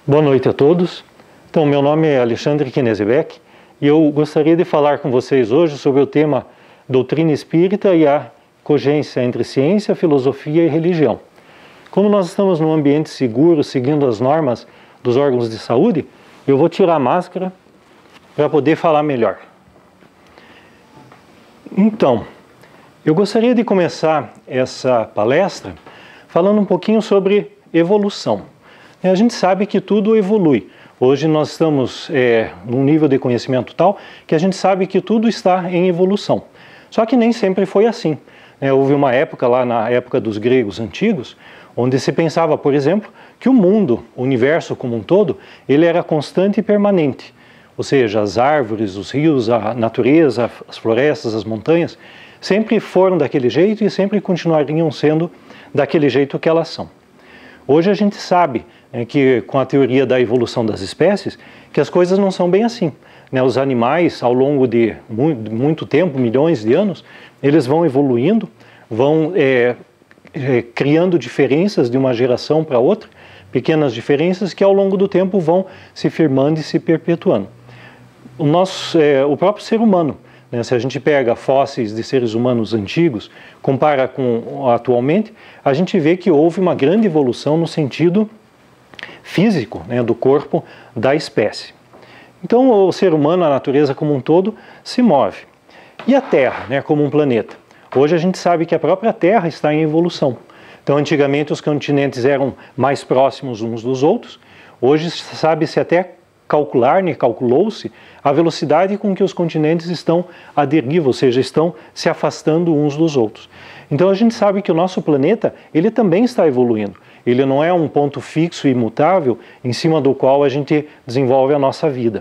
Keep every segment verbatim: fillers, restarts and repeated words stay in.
Boa noite a todos. Então, meu nome é Alexandre Knezebeck e eu gostaria de falar com vocês hoje sobre o tema doutrina espírita e a cogência entre ciência, filosofia e religião. Como nós estamos num ambiente seguro, seguindo as normas dos órgãos de saúde, eu vou tirar a máscara para poder falar melhor. Então, eu gostaria de começar essa palestra falando um pouquinho sobre evolução. A gente sabe que tudo evolui. Hoje nós estamos é, num nível de conhecimento tal que a gente sabe que tudo está em evolução. Só que nem sempre foi assim. É, houve uma época lá na época dos gregos antigos, onde se pensava, por exemplo, que o mundo, o universo como um todo, ele era constante e permanente. Ou seja, as árvores, os rios, a natureza, as florestas, as montanhas, sempre foram daquele jeito e sempre continuariam sendo daquele jeito que elas são. Hoje a gente sabe é, que com a teoria da evolução das espécies, que as coisas não são bem assim. Né? Os animais, ao longo de muito, muito tempo, milhões de anos, eles vão evoluindo, vão é, é, criando diferenças de uma geração para outra, pequenas diferenças que ao longo do tempo vão se firmando e se perpetuando. O, nosso, é, o próprio ser humano, né? Se a gente pega fósseis de seres humanos antigos, compara com atualmente, a gente vê que houve uma grande evolução no sentido físico, né, do corpo da espécie. Então o ser humano, a natureza como um todo, se move. E a Terra, né, como um planeta? Hoje a gente sabe que a própria Terra está em evolução. Então antigamente os continentes eram mais próximos uns dos outros, hoje sabe-se até calcular, né, calculou-se a velocidade com que os continentes estão à deriva, ou seja, estão se afastando uns dos outros. Então a gente sabe que o nosso planeta, ele também está evoluindo. Ele não é um ponto fixo e imutável em cima do qual a gente desenvolve a nossa vida.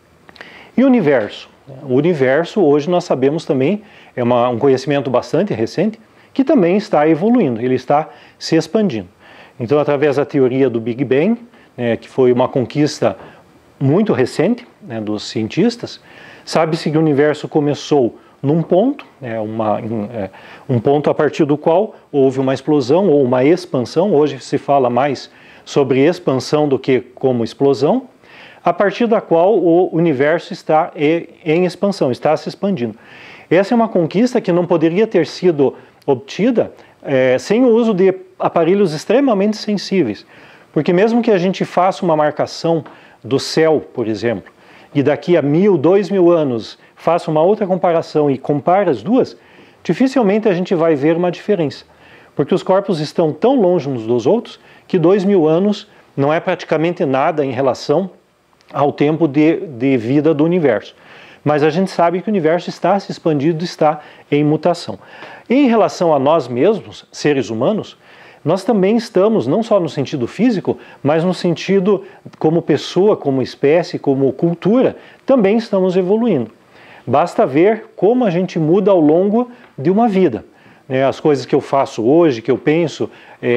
E o universo? O universo, hoje nós sabemos também, é uma, um conhecimento bastante recente, que também está evoluindo, ele está se expandindo. Então, através da teoria do Big Bang, né, que foi uma conquista muito recente, né, dos cientistas, sabe-se que o universo começou num ponto, é, uma, é, um ponto a partir do qual houve uma explosão ou uma expansão. Hoje se fala mais sobre expansão do que como explosão, a partir da qual o universo está em expansão, está se expandindo. Essa é uma conquista que não poderia ter sido obtida é, sem o uso de aparelhos extremamente sensíveis, porque mesmo que a gente faça uma marcação do céu, por exemplo, e daqui a mil, dois mil anos faça uma outra comparação e compare as duas, dificilmente a gente vai ver uma diferença, porque os corpos estão tão longe uns dos outros que dois mil anos não é praticamente nada em relação ao tempo de, de vida do universo. Mas a gente sabe que o universo está se expandindo, está em mutação. Em relação a nós mesmos, seres humanos, nós também estamos, não só no sentido físico, mas no sentido como pessoa, como espécie, como cultura, também estamos evoluindo. Basta ver como a gente muda ao longo de uma vida. As coisas que eu faço hoje, que eu penso,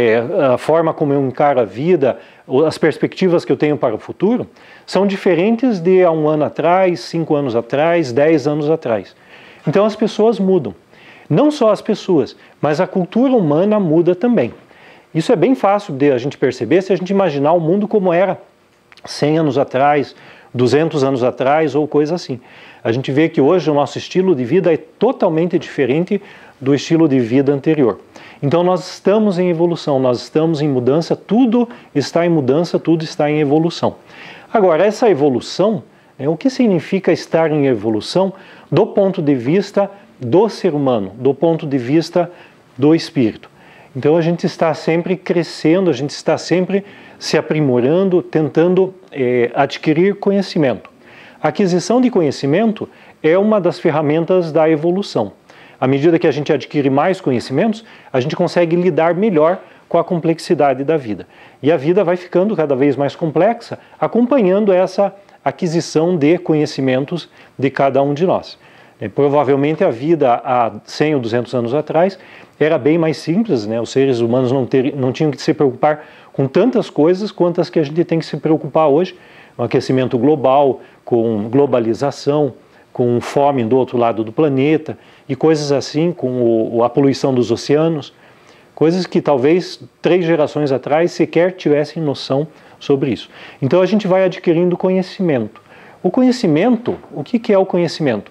a forma como eu encaro a vida, as perspectivas que eu tenho para o futuro, são diferentes de há um ano atrás, cinco anos atrás, dez anos atrás. Então as pessoas mudam. Não só as pessoas, mas a cultura humana muda também. Isso é bem fácil de a gente perceber se a gente imaginar o mundo como era cem anos atrás, duzentos anos atrás ou coisa assim. A gente vê que hoje o nosso estilo de vida é totalmente diferente do estilo de vida anterior. Então nós estamos em evolução, nós estamos em mudança, tudo está em mudança, tudo está em evolução. Agora, essa evolução, né, o que significa estar em evolução do ponto de vista do ser humano, do ponto de vista do espírito? Então a gente está sempre crescendo, a gente está sempre se aprimorando, tentando é, adquirir conhecimento. A aquisição de conhecimento é uma das ferramentas da evolução. À medida que a gente adquire mais conhecimentos, a gente consegue lidar melhor com a complexidade da vida. E a vida vai ficando cada vez mais complexa, acompanhando essa aquisição de conhecimentos de cada um de nós. É, provavelmente a vida há cem ou duzentos anos atrás era bem mais simples, né? Os seres humanos não, ter, não tinham que se preocupar com tantas coisas quantas que a gente tem que se preocupar hoje, com aquecimento global, com globalização, com fome do outro lado do planeta e coisas assim, com o, a poluição dos oceanos, coisas que talvez três gerações atrás sequer tivessem noção sobre isso. Então a gente vai adquirindo conhecimento. O conhecimento, o que que é o conhecimento?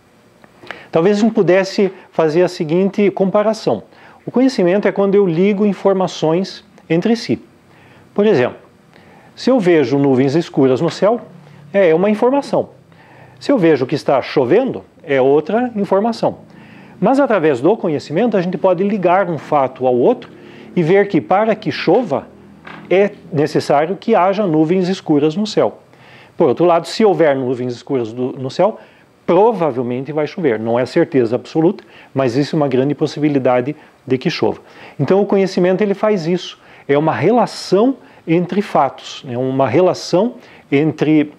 Talvez a gente pudesse fazer a seguinte comparação. O conhecimento é quando eu ligo informações entre si. Por exemplo, se eu vejo nuvens escuras no céu, é uma informação. Se eu vejo que está chovendo, é outra informação. Mas através do conhecimento a gente pode ligar um fato ao outro e ver que para que chova é necessário que haja nuvens escuras no céu. Por outro lado, se houver nuvens escuras do, no céu, provavelmente vai chover. Não é certeza absoluta, mas existe uma grande possibilidade de que chova. Então o conhecimento ele faz isso. É uma relação entre fatos, é uma relação entre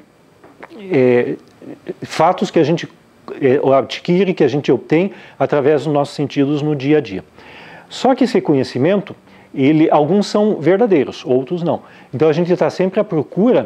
é, fatos que a gente é, adquire, que a gente obtém através dos nossos sentidos no dia a dia. Só que esse conhecimento, ele, alguns são verdadeiros, outros não. Então a gente está sempre à procura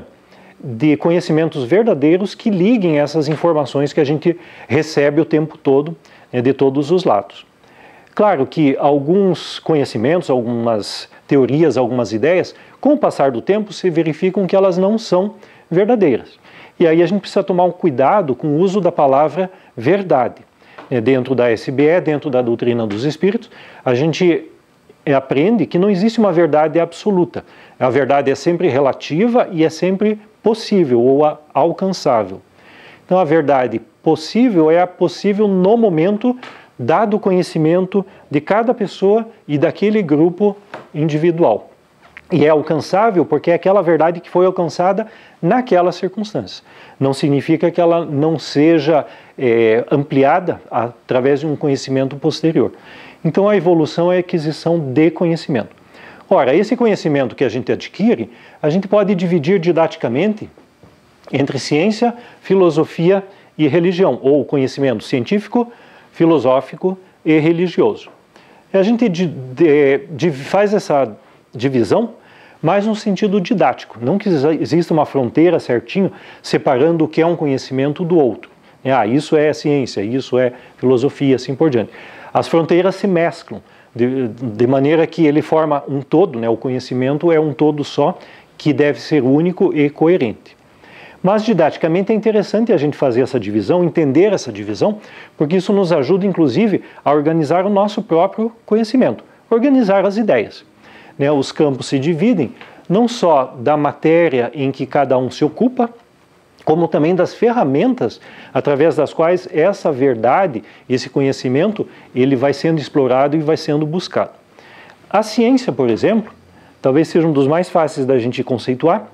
de conhecimentos verdadeiros que liguem essas informações que a gente recebe o tempo todo, né, de todos os lados. Claro que alguns conhecimentos, algumas teorias, algumas ideias, com o passar do tempo se verificam que elas não são verdadeiras. E aí a gente precisa tomar um cuidado com o uso da palavra verdade. Dentro da S B E, dentro da doutrina dos espíritos, a gente aprende que não existe uma verdade absoluta. A verdade é sempre relativa e é sempre possível ou alcançável. Então a verdade possível é a possível no momento, dado o conhecimento de cada pessoa e daquele grupo individual. E é alcançável porque é aquela verdade que foi alcançada naquela circunstância. Não significa que ela não seja é, ampliada através de um conhecimento posterior. Então a evolução é a aquisição de conhecimento. Ora, esse conhecimento que a gente adquire, a gente pode dividir didaticamente entre ciência, filosofia e religião, ou conhecimento científico, filosófico e religioso. A gente de, de, de, faz essa divisão, mas no sentido didático, não que exista uma fronteira certinho separando o que é um conhecimento do outro. Ah, isso é ciência, isso é filosofia, assim por diante. As fronteiras se mesclam, de, de maneira que ele forma um todo, né? O conhecimento é um todo só, que deve ser único e coerente. Mas didaticamente é interessante a gente fazer essa divisão, entender essa divisão, porque isso nos ajuda, inclusive, a organizar o nosso próprio conhecimento, organizar as ideias. Né? Os campos se dividem não só da matéria em que cada um se ocupa, como também das ferramentas através das quais essa verdade, esse conhecimento, ele vai sendo explorado e vai sendo buscado. A ciência, por exemplo, talvez seja um dos mais fáceis da gente conceituar.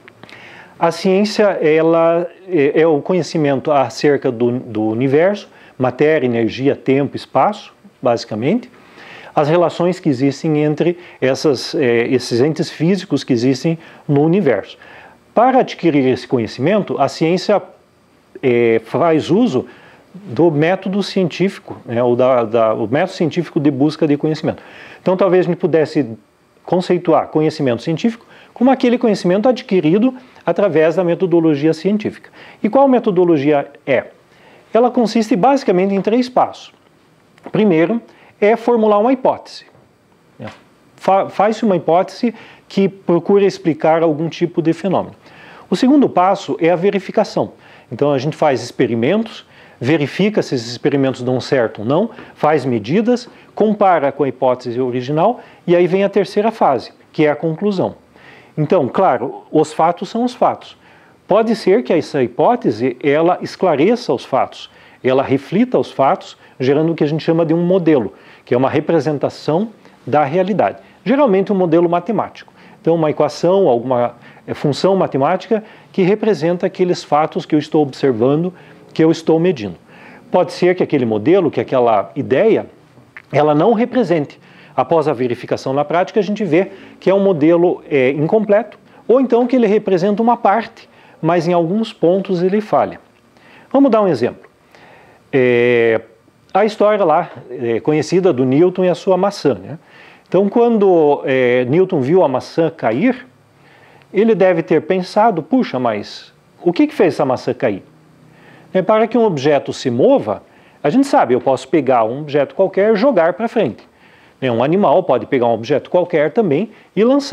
A ciência ela é, é o conhecimento acerca do, do universo, matéria, energia, tempo, espaço, basicamente, as relações que existem entre essas, é, esses entes físicos que existem no universo. Para adquirir esse conhecimento, a ciência é, faz uso do método científico, né, ou da, da, o método científico de busca de conhecimento. Então, talvez me pudesse conceituar conhecimento científico como aquele conhecimento adquirido através da metodologia científica. E qual metodologia é? Ela consiste basicamente em três passos. Primeiro, é formular uma hipótese. Fa- faz-se uma hipótese que procura explicar algum tipo de fenômeno. O segundo passo é a verificação. Então a gente faz experimentos, verifica se esses experimentos dão certo ou não, faz medidas, compara com a hipótese original e aí vem a terceira fase, que é a conclusão. Então, claro, os fatos são os fatos. Pode ser que essa hipótese ela esclareça os fatos, ela reflita os fatos, gerando o que a gente chama de um modelo, que é uma representação da realidade. Geralmente um modelo matemático. Então, uma equação, alguma função matemática que representa aqueles fatos que eu estou observando, que eu estou medindo. Pode ser que aquele modelo, que aquela ideia, ela não represente. Após a verificação na prática, a gente vê que é um modelo é, incompleto, ou então que ele representa uma parte, mas em alguns pontos ele falha. Vamos dar um exemplo. É, a história lá, é, conhecida do Newton e a sua maçã, né? Então, quando é, Newton viu a maçã cair, ele deve ter pensado, puxa, mas o que, que fez essa maçã cair? É, para que um objeto se mova, a gente sabe, eu posso pegar um objeto qualquer e jogar para frente. É, um animal pode pegar um objeto qualquer também e lançar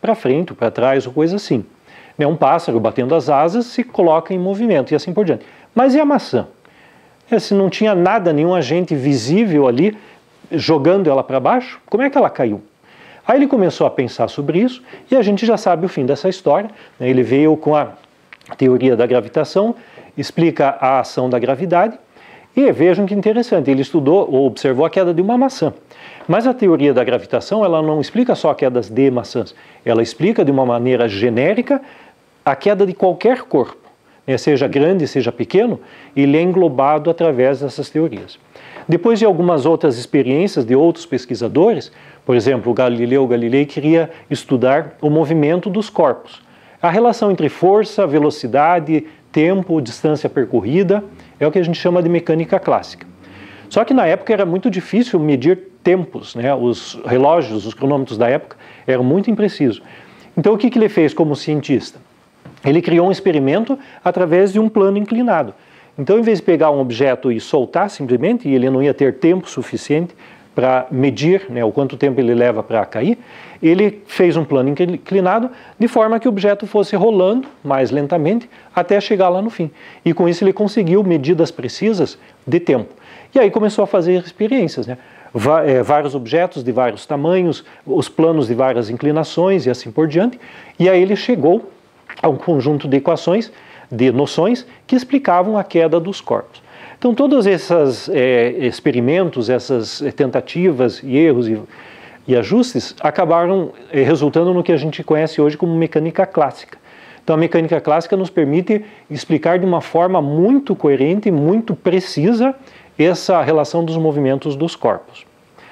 para frente ou para trás ou coisa assim. Né? Um pássaro batendo as asas se coloca em movimento e assim por diante. Mas e a maçã? É, se não tinha nada, nenhum agente visível ali jogando ela para baixo, como é que ela caiu? Aí ele começou a pensar sobre isso e a gente já sabe o fim dessa história. Né? Ele veio com a teoria da gravitação, explica a ação da gravidade e vejam que interessante, ele estudou ou observou a queda de uma maçã. Mas a teoria da gravitação, ela não explica só quedas de maçãs, ela explica de uma maneira genérica a queda de qualquer corpo, né? Seja grande, seja pequeno, ele é englobado através dessas teorias. Depois de algumas outras experiências de outros pesquisadores, por exemplo, o Galileu Galilei queria estudar o movimento dos corpos. A relação entre força, velocidade, tempo, distância percorrida, é o que a gente chama de mecânica clássica. Só que na época era muito difícil medir tempos, né? Os relógios, os cronômetros da época eram muito imprecisos. Então o que, que ele fez como cientista? Ele criou um experimento através de um plano inclinado. Então, em vez de pegar um objeto e soltar simplesmente, e ele não ia ter tempo suficiente para medir, né, o quanto tempo ele leva para cair, ele fez um plano inclinado de forma que o objeto fosse rolando mais lentamente até chegar lá no fim. E com isso ele conseguiu medidas precisas de tempo. E aí começou a fazer experiências, né? Vários objetos de vários tamanhos, os planos de várias inclinações e assim por diante. E aí ele chegou a um conjunto de equações, de noções que explicavam a queda dos corpos. Então todos esses é, experimentos, essas tentativas e erros e, e ajustes acabaram é, resultando no que a gente conhece hoje como mecânica clássica. Então a mecânica clássica nos permite explicar de uma forma muito coerente e muito precisa essa relação dos movimentos dos corpos.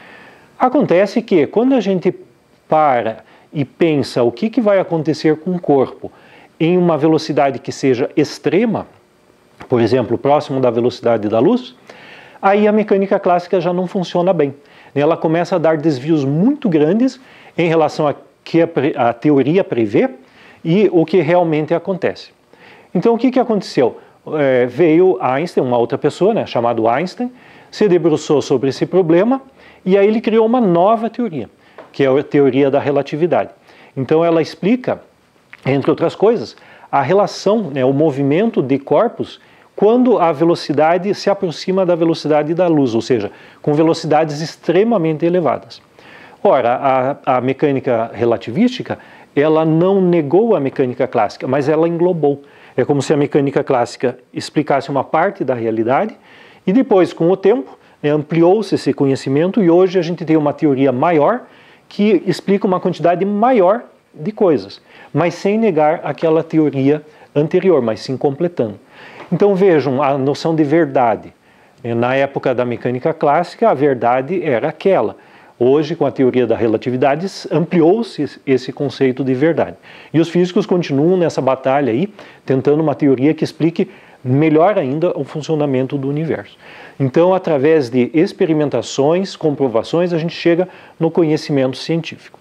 Acontece que quando a gente para e pensa o que, que vai acontecer com o corpo em uma velocidade que seja extrema, por exemplo, próximo da velocidade da luz, aí a mecânica clássica já não funciona bem. Ela começa a dar desvios muito grandes em relação a que a teoria prevê e o que realmente acontece. Então o que, que aconteceu? É, veio Einstein, uma outra pessoa, né, chamado Einstein, se debruçou sobre esse problema e aí ele criou uma nova teoria, que é a teoria da relatividade. Então ela explica, entre outras coisas, a relação, né, o movimento de corpos quando a velocidade se aproxima da velocidade da luz, ou seja, com velocidades extremamente elevadas. Ora, a, a mecânica relativística, ela não negou a mecânica clássica, mas ela englobou. É como se a mecânica clássica explicasse uma parte da realidade e depois, com o tempo, né, ampliou-se esse conhecimento e hoje a gente tem uma teoria maior que explica uma quantidade maior de coisas, mas sem negar aquela teoria anterior, mas sim completando. Então vejam a noção de verdade. Na época da mecânica clássica, a verdade era aquela. Hoje, com a teoria da relatividade, ampliou-se esse conceito de verdade. E os físicos continuam nessa batalha aí, tentando uma teoria que explique melhor ainda o funcionamento do universo. Então, através de experimentações, comprovações, a gente chega no conhecimento científico.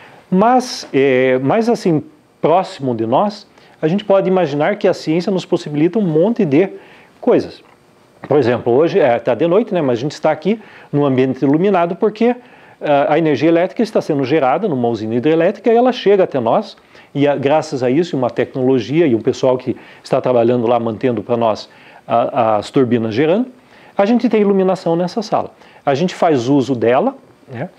Mas, é, mais assim, próximo de nós, a gente pode imaginar que a ciência nos possibilita um monte de coisas. Por exemplo, hoje está é, de noite, né, mas a gente está aqui num ambiente iluminado porque uh, a energia elétrica está sendo gerada numa usina hidrelétrica e ela chega até nós e a, graças a isso, uma tecnologia e um pessoal que está trabalhando lá mantendo para nós a, as turbinas gerando, a gente tem iluminação nessa sala. A gente faz uso dela, né,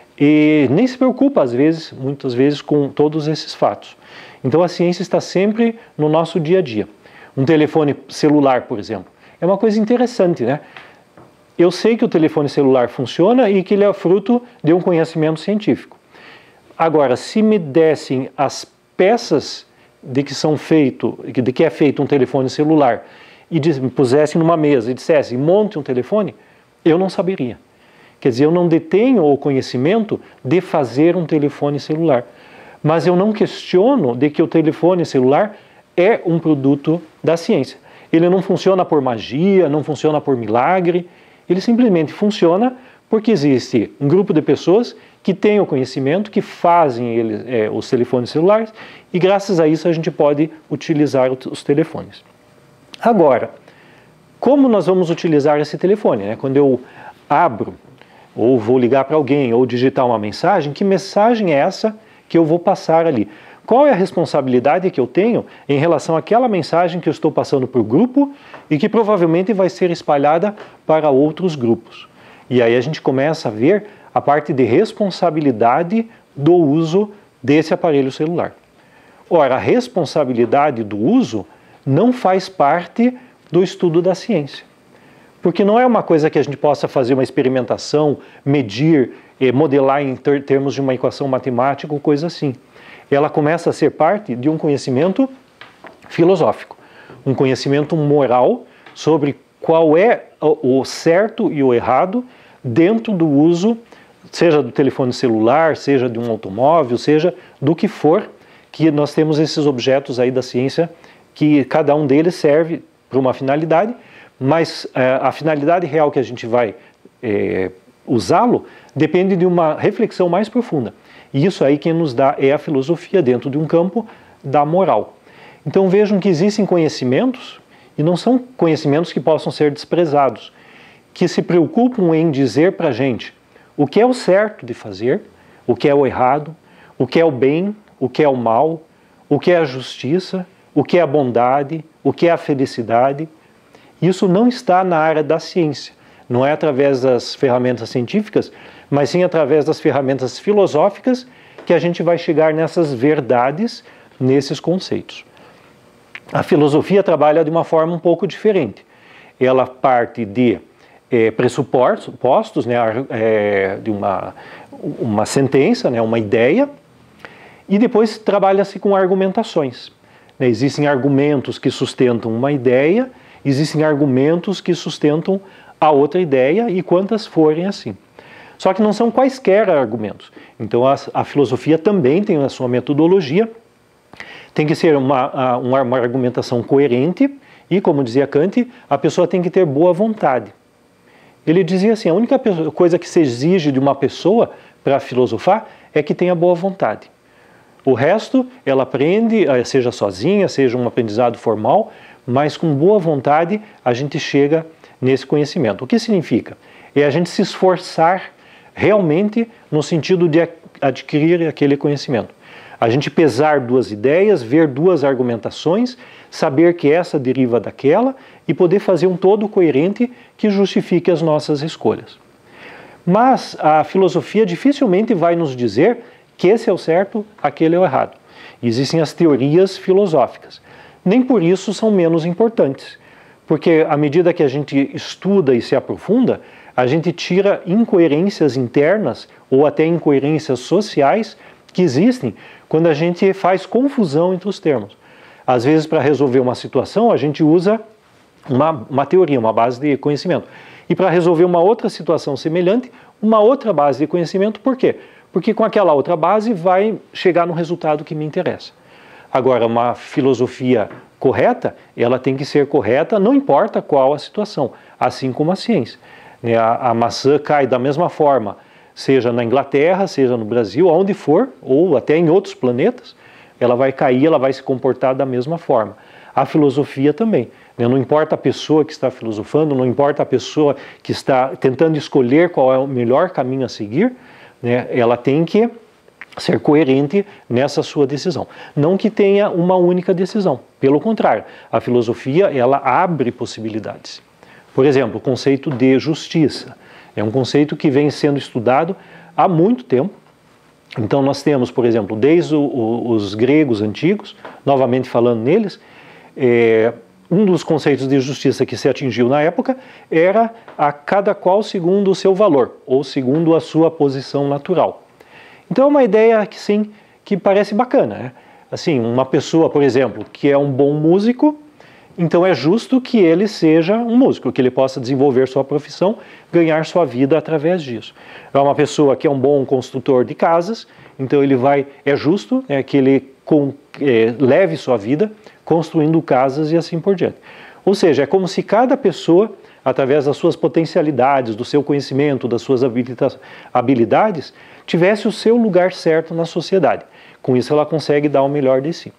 e nem se preocupa às vezes, muitas vezes, com todos esses fatos. Então a ciência está sempre no nosso dia a dia. Um telefone celular, por exemplo, é uma coisa interessante, né? Eu sei que o telefone celular funciona e que ele é fruto de um conhecimento científico. Agora, se me dessem as peças de que são feito, de que é feito um telefone celular e me pusessem numa mesa e dissessem, monte um telefone, eu não saberia. Quer dizer, eu não detenho o conhecimento de fazer um telefone celular. Mas eu não questiono de que o telefone celular é um produto da ciência. Ele não funciona por magia, não funciona por milagre, ele simplesmente funciona porque existe um grupo de pessoas que têm o conhecimento, que fazem ele, é, os telefones celulares e graças a isso a gente pode utilizar os telefones. Agora, como nós vamos utilizar esse telefone? Né? Quando eu abro, ou vou ligar para alguém, ou digitar uma mensagem, que mensagem é essa que eu vou passar ali. Qual é a responsabilidade que eu tenho em relação àquela mensagem que eu estou passando para o grupo e que provavelmente vai ser espalhada para outros grupos? E aí a gente começa a ver a parte de responsabilidade do uso desse aparelho celular. Ora, a responsabilidade do uso não faz parte do estudo da ciência. Porque não é uma coisa que a gente possa fazer uma experimentação, medir, eh, modelar em ter termos de uma equação matemática ou coisa assim. Ela começa a ser parte de um conhecimento filosófico, um conhecimento moral sobre qual é o certo e o errado dentro do uso, seja do telefone celular, seja de um automóvel, seja do que for, que nós temos esses objetos aí da ciência, que cada um deles serve para uma finalidade, mas é, a finalidade real que a gente vai é, usá-lo depende de uma reflexão mais profunda. E isso aí quem nos dá é a filosofia dentro de um campo da moral. Então vejam que existem conhecimentos, e não são conhecimentos que possam ser desprezados, que se preocupam em dizer para a gente o que é o certo de fazer, o que é o errado, o que é o bem, o que é o mal, o que é a justiça, o que é a bondade, o que é a felicidade. Isso não está na área da ciência, não é através das ferramentas científicas, mas sim através das ferramentas filosóficas que a gente vai chegar nessas verdades, nesses conceitos. A filosofia trabalha de uma forma um pouco diferente. Ela parte de é, pressupostos, né, é, de uma, uma sentença, né, uma ideia, e depois trabalha-se com argumentações. Né, existem argumentos que sustentam uma ideia, existem argumentos que sustentam a outra ideia, e quantas forem assim. Só que não são quaisquer argumentos. Então a, a filosofia também tem a sua metodologia, tem que ser uma, uma, uma argumentação coerente e, como dizia Kant, a pessoa tem que ter boa vontade. Ele dizia assim, a única coisa que se exige de uma pessoa para filosofar é que tenha boa vontade. O resto, ela aprende, seja sozinha, seja um aprendizado formal, mas com boa vontade a gente chega nesse conhecimento. O que significa? É a gente se esforçar realmente no sentido de adquirir aquele conhecimento. A gente pesar duas ideias, ver duas argumentações, saber que essa deriva daquela e poder fazer um todo coerente que justifique as nossas escolhas. Mas a filosofia dificilmente vai nos dizer que esse é o certo, aquele é o errado. Existem as teorias filosóficas. Nem por isso são menos importantes, porque à medida que a gente estuda e se aprofunda, a gente tira incoerências internas ou até incoerências sociais que existem quando a gente faz confusão entre os termos. Às vezes, para resolver uma situação, a gente usa uma, uma teoria, uma base de conhecimento. E para resolver uma outra situação semelhante, uma outra base de conhecimento. Por quê? Porque com aquela outra base vai chegar no resultado que me interessa. Agora, uma filosofia correta, ela tem que ser correta, não importa qual a situação, assim como a ciência. A, a maçã cai da mesma forma, seja na Inglaterra, seja no Brasil, onde for, ou até em outros planetas, ela vai cair, ela vai se comportar da mesma forma. A filosofia também. Não importa a pessoa que está filosofando, não importa a pessoa que está tentando escolher qual é o melhor caminho a seguir, né, ela tem que ser coerente nessa sua decisão. Não que tenha uma única decisão, pelo contrário, a filosofia ela abre possibilidades. Por exemplo, o conceito de justiça é um conceito que vem sendo estudado há muito tempo. Então nós temos, por exemplo, desde o, o, os gregos antigos, novamente falando neles, é, um dos conceitos de justiça que se atingiu na época era a cada qual segundo o seu valor, ou segundo a sua posição natural. Então é uma ideia que sim, que parece bacana, né? Assim, uma pessoa, por exemplo, que é um bom músico, então é justo que ele seja um músico, que ele possa desenvolver sua profissão, ganhar sua vida através disso. É uma pessoa que é um bom construtor de casas, então ele vai, é justo é, que ele com, é, leve sua vida construindo casas e assim por diante. Ou seja, é como se cada pessoa, através das suas potencialidades, do seu conhecimento, das suas habilidades, tivesse o seu lugar certo na sociedade. Com isso ela consegue dar o melhor de si.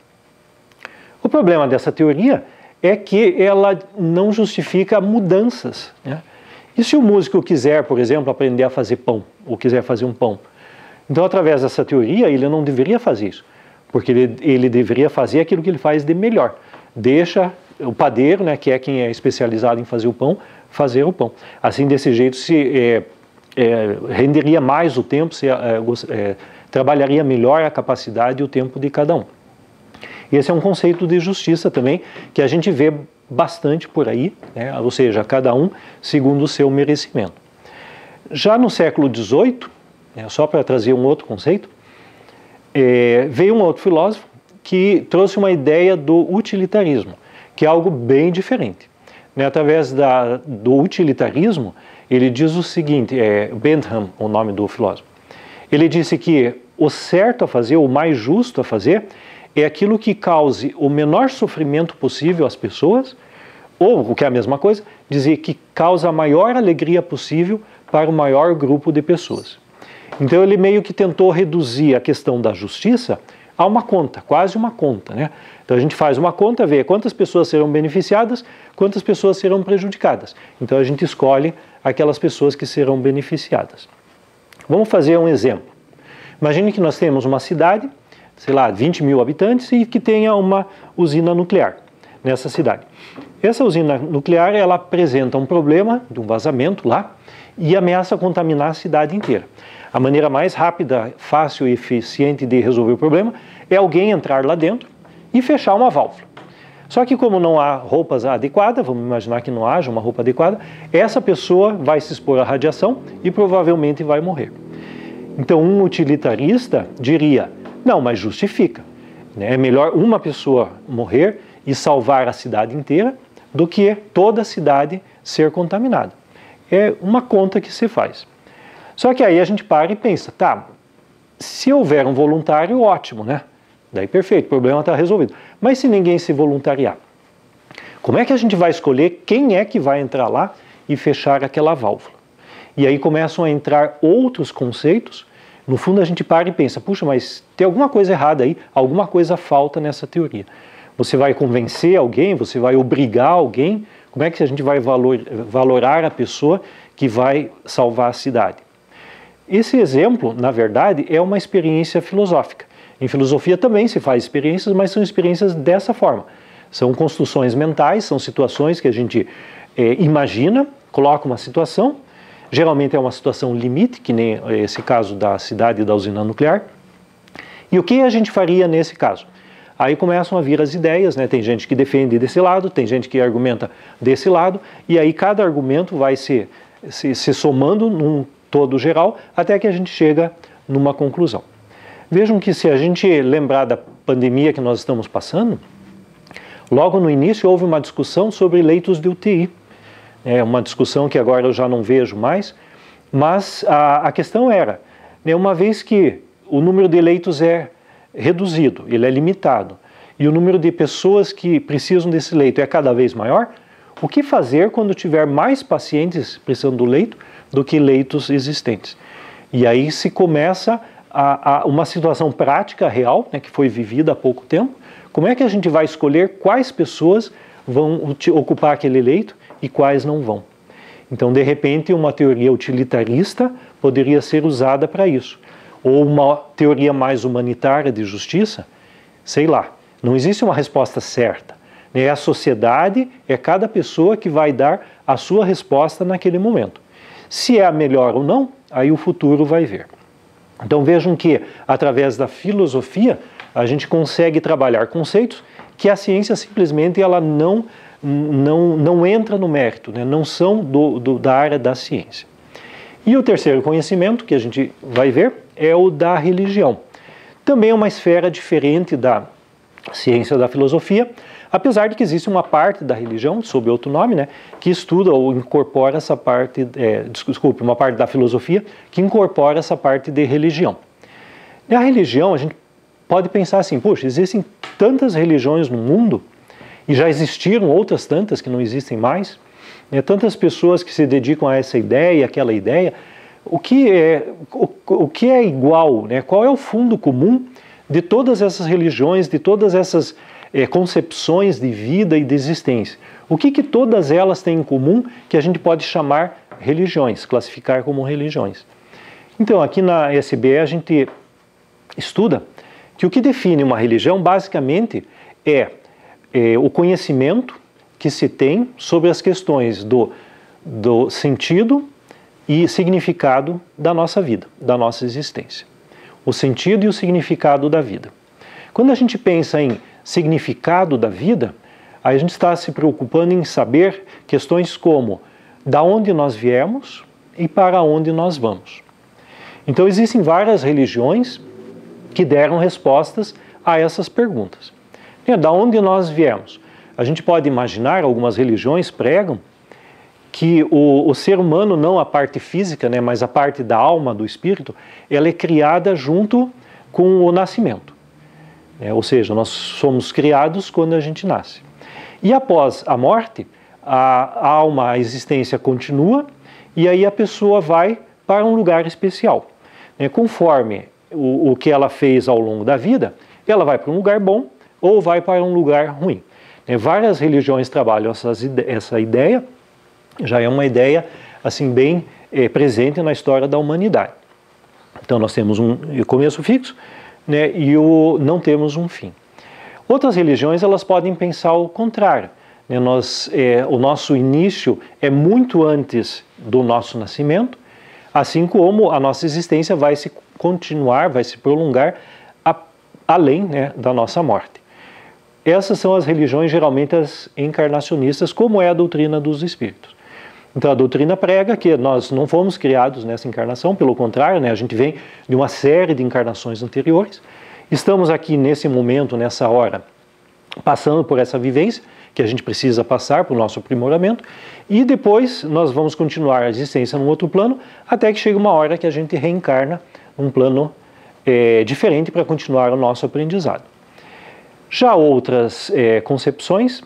O problema dessa teoria é que ela não justifica mudanças, né? E se o músico quiser, por exemplo, aprender a fazer pão, ou quiser fazer um pão, Então, através dessa teoria, ele não deveria fazer isso, porque ele, ele deveria fazer aquilo que ele faz de melhor. Deixa o padeiro, né, que é quem é especializado em fazer o pão, fazer o pão. Assim, desse jeito, se é, é, renderia mais o tempo, se é, é, trabalharia melhor a capacidade e o tempo de cada um. Esse é um conceito de justiça também, que a gente vê bastante por aí, né, ou seja, cada um segundo o seu merecimento. Já no século dezoito, né, só para trazer um outro conceito, é, veio um outro filósofo que trouxe uma ideia do utilitarismo, que é algo bem diferente. Né, através da, do utilitarismo, ele diz o seguinte, é Bentham, o nome do filósofo, ele disse que o certo a fazer, o mais justo a fazer, é aquilo que cause o menor sofrimento possível às pessoas, ou, o que é a mesma coisa, dizer que causa a maior alegria possível para o maior grupo de pessoas. Então ele meio que tentou reduzir a questão da justiça a uma conta, quase uma conta, né? Então a gente faz uma conta, vê quantas pessoas serão beneficiadas, quantas pessoas serão prejudicadas. Então a gente escolhe aquelas pessoas que serão beneficiadas. Vamos fazer um exemplo. Imagine que nós temos uma cidade, sei lá, vinte mil habitantes e que tenha uma usina nuclear nessa cidade. Essa usina nuclear, ela apresenta um problema de um vazamento lá e ameaça contaminar a cidade inteira. A maneira mais rápida, fácil e eficiente de resolver o problema é alguém entrar lá dentro e fechar uma válvula. Só que como não há roupas adequadas, vamos imaginar que não haja uma roupa adequada, essa pessoa vai se expor à radiação e provavelmente vai morrer. Então um utilitarista diria, não, mas justifica. É melhor uma pessoa morrer e salvar a cidade inteira do que toda a cidade ser contaminada. É uma conta que se faz. Só que aí a gente para e pensa, tá, se houver um voluntário, ótimo, né? Daí perfeito, o problema está resolvido. Mas se ninguém se voluntariar, como é que a gente vai escolher quem é que vai entrar lá e fechar aquela válvula? E aí começam a entrar outros conceitos. No fundo a gente para e pensa, puxa, mas tem alguma coisa errada aí, alguma coisa falta nessa teoria. Você vai convencer alguém, você vai obrigar alguém, como é que a gente vai valor, valorar a pessoa que vai salvar a cidade? Esse exemplo, na verdade, é uma experiência filosófica. Em filosofia também se faz experiências, mas são experiências dessa forma. São construções mentais, são situações que a gente é, imagina, coloca uma situação, geralmente é uma situação limite, que nem esse caso da cidade da usina nuclear. E o que a gente faria nesse caso? Aí começam a vir as ideias, né? Tem gente que defende desse lado, tem gente que argumenta desse lado, e aí cada argumento vai se, se, se somando num todo geral, até que a gente chega numa conclusão. Vejam que se a gente lembrar da pandemia que nós estamos passando, logo no início houve uma discussão sobre leitos de U T I. É uma discussão que agora eu já não vejo mais, mas a, a questão era, né, uma vez que o número de leitos é reduzido, ele é limitado, e o número de pessoas que precisam desse leito é cada vez maior, o que fazer quando tiver mais pacientes precisando do leito do que leitos existentes? E aí se começa a, a uma situação prática real, né, que foi vivida há pouco tempo. Como é que a gente vai escolher quais pessoas vão ocupar aquele leito e quais não vão? Então, de repente, uma teoria utilitarista poderia ser usada para isso. Ou uma teoria mais humanitária de justiça, sei lá, não existe uma resposta certa. É a sociedade, é cada pessoa que vai dar a sua resposta naquele momento. Se é a melhor ou não, aí o futuro vai ver. Então vejam que, através da filosofia, a gente consegue trabalhar conceitos que a ciência simplesmente ela não, não, não entra no mérito, né? Não são do, do, da área da ciência. E o terceiro conhecimento que a gente vai ver é o da religião. Também é uma esfera diferente da ciência da filosofia, apesar de que existe uma parte da religião, sob outro nome, né, que estuda ou incorpora essa parte, é, desculpe, uma parte da filosofia que incorpora essa parte de religião. E a religião, a gente pode pensar assim, poxa, existem tantas religiões no mundo, e já existiram outras tantas que não existem mais, né, tantas pessoas que se dedicam a essa ideia, aquela ideia, o que é, o, o que é igual, né, qual é o fundo comum de todas essas religiões, de todas essas é, concepções de vida e de existência? O que, que todas elas têm em comum que a gente pode chamar religiões, classificar como religiões? Então, aqui na S B E a gente estuda que o que define uma religião, basicamente, é, é o conhecimento que se tem sobre as questões do, do sentido e significado da nossa vida, da nossa existência. O sentido e o significado da vida. Quando a gente pensa em significado da vida, a gente está se preocupando em saber questões como da onde nós viemos e para onde nós vamos. Então existem várias religiões que deram respostas a essas perguntas. Da onde nós viemos? A gente pode imaginar, algumas religiões pregam que o, o ser humano, não a parte física, né, mas a parte da alma, do espírito, ela é criada junto com o nascimento. É, ou seja, nós somos criados quando a gente nasce. E após a morte, a, a alma, a existência continua, e aí a pessoa vai para um lugar especial. É, conforme o, o que ela fez ao longo da vida, ela vai para um lugar bom ou vai para um lugar ruim. É, várias religiões trabalham essas, essa ideia, já é uma ideia assim bem é, presente na história da humanidade. Então nós temos um começo fixo, né, e o, não temos um fim. Outras religiões elas podem pensar o contrário. Né, nós, é, o nosso início é muito antes do nosso nascimento, assim como a nossa existência vai se continuar, vai se prolongar a, além, né, da nossa morte. Essas são as religiões geralmente as encarnacionistas, como é a doutrina dos espíritos. Então a doutrina prega que nós não fomos criados nessa encarnação, pelo contrário, né, a gente vem de uma série de encarnações anteriores. Estamos aqui nesse momento, nessa hora, passando por essa vivência que a gente precisa passar para o nosso aprimoramento, e depois nós vamos continuar a existência num outro plano, até que chega uma hora que a gente reencarna num plano é, diferente para continuar o nosso aprendizado. Já outras é, concepções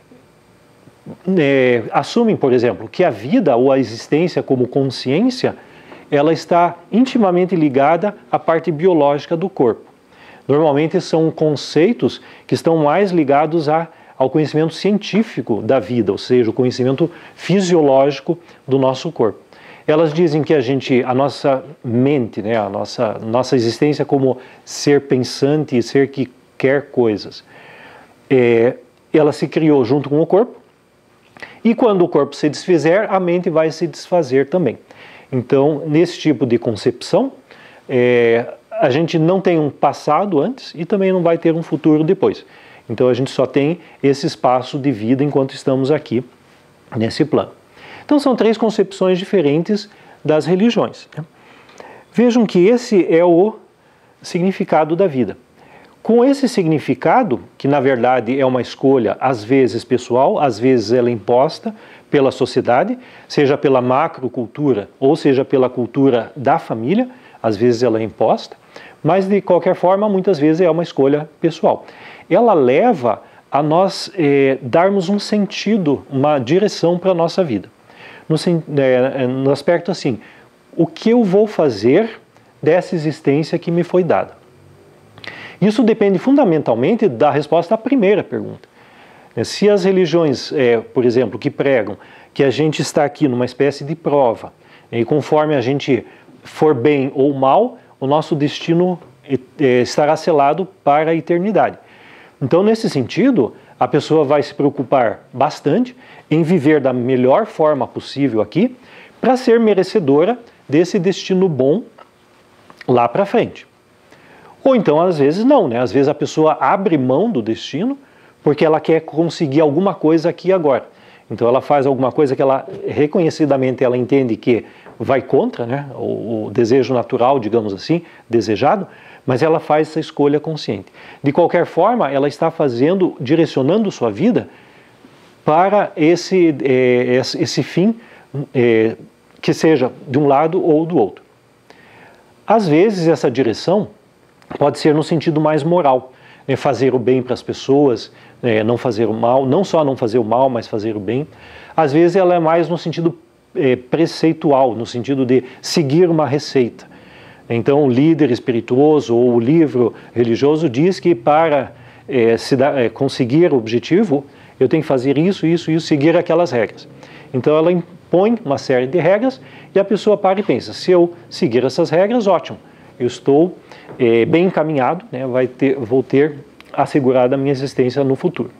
é, assumem, por exemplo, que a vida ou a existência como consciência, ela está intimamente ligada à parte biológica do corpo. Normalmente são conceitos que estão mais ligados a, ao conhecimento científico da vida, ou seja, o conhecimento fisiológico do nosso corpo. Elas dizem que a gente, a nossa mente, né, a nossa, nossa existência como ser pensante e ser que quer coisas, é, ela se criou junto com o corpo, e quando o corpo se desfizer, a mente vai se desfazer também. Então, nesse tipo de concepção, é, a gente não tem um passado antes e também não vai ter um futuro depois. Então a gente só tem esse espaço de vida enquanto estamos aqui nesse plano. Então são três concepções diferentes das religiões. Vejam que esse é o significado da vida. Com esse significado, que na verdade é uma escolha às vezes pessoal, às vezes ela é imposta pela sociedade, seja pela macrocultura ou seja pela cultura da família, às vezes ela é imposta, mas de qualquer forma muitas vezes é uma escolha pessoal. Ela leva a nós eh, darmos um sentido, uma direção para a nossa vida. No, eh, no aspecto assim, o que eu vou fazer dessa existência que me foi dada? Isso depende fundamentalmente da resposta à primeira pergunta. Se as religiões, eh, por exemplo, que pregam que a gente está aqui numa espécie de prova, e conforme a gente for bem ou mal, o nosso destino eh, estará selado para a eternidade. Então, nesse sentido, a pessoa vai se preocupar bastante em viver da melhor forma possível aqui para ser merecedora desse destino bom lá para frente. Ou então, às vezes, não, né? Às vezes a pessoa abre mão do destino porque ela quer conseguir alguma coisa aqui e agora. Então ela faz alguma coisa que ela, reconhecidamente, ela entende que vai contra, né? o, o desejo natural, digamos assim, desejado, mas ela faz essa escolha consciente. De qualquer forma, ela está fazendo, direcionando sua vida para esse, é, esse, esse fim, é, que seja de um lado ou do outro. Às vezes, essa direção pode ser no sentido mais moral, né? Fazer o bem para as pessoas, é, não fazer o mal, não só não fazer o mal, mas fazer o bem. Às vezes, ela é mais no sentido é, preceitual, no sentido de seguir uma receita. Então, o líder espirituoso ou o livro religioso diz que para é, se dar, é, conseguir o objetivo, eu tenho que fazer isso, isso, isso, seguir aquelas regras. Então, ela põe uma série de regras e a pessoa para e pensa, se eu seguir essas regras, ótimo, eu estou é, bem encaminhado, né, vai ter, vou ter assegurado a minha existência no futuro.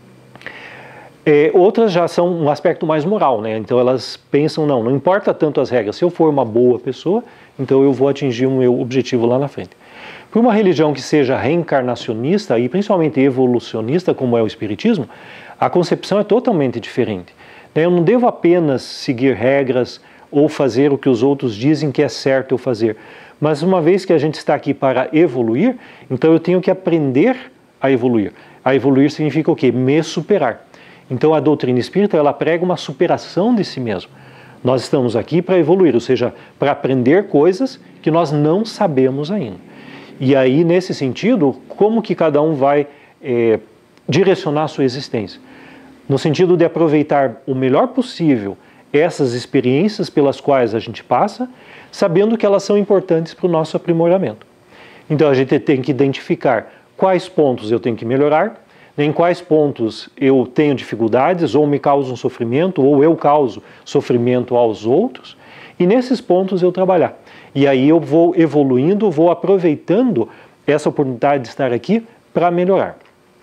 É, outras já são um aspecto mais moral, né? Então elas pensam, não, não importa tanto as regras, se eu for uma boa pessoa, então eu vou atingir o meu objetivo lá na frente. Para uma religião que seja reencarnacionista e principalmente evolucionista, como é o Espiritismo, a concepção é totalmente diferente. Eu não devo apenas seguir regras ou fazer o que os outros dizem que é certo eu fazer, mas uma vez que a gente está aqui para evoluir, então eu tenho que aprender a evoluir. A evoluir significa o quê? Me superar. Então a doutrina espírita, ela prega uma superação de si mesmo. Nós estamos aqui para evoluir, ou seja, para aprender coisas que nós não sabemos ainda. E aí, nesse sentido, como que cada um vai é, direcionar a sua existência? No sentido de aproveitar o melhor possível essas experiências pelas quais a gente passa, sabendo que elas são importantes para o nosso aprimoramento. Então a gente tem que identificar quais pontos eu tenho que melhorar, em quais pontos eu tenho dificuldades, ou me causam sofrimento, ou eu causo sofrimento aos outros, e nesses pontos eu trabalhar. E aí eu vou evoluindo, vou aproveitando essa oportunidade de estar aqui para melhorar.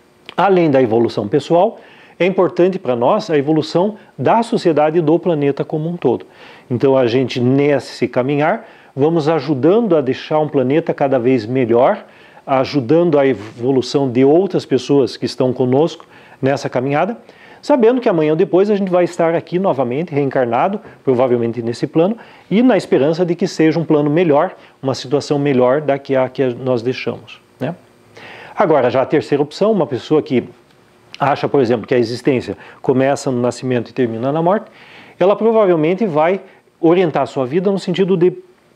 Além da evolução pessoal, é importante para nós a evolução da sociedade e do planeta como um todo. Então a gente, nesse caminhar, vamos ajudando a deixar um planeta cada vez melhor, ajudando a evolução de outras pessoas que estão conosco nessa caminhada, sabendo que amanhã ou depois a gente vai estar aqui novamente, reencarnado, provavelmente nesse plano, e na esperança de que seja um plano melhor, uma situação melhor da que a que nós deixamos, né? Agora, já a terceira opção, uma pessoa que acha, por exemplo, que a existência começa no nascimento e termina na morte, ela provavelmente vai orientar a sua vida no sentido de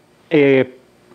é,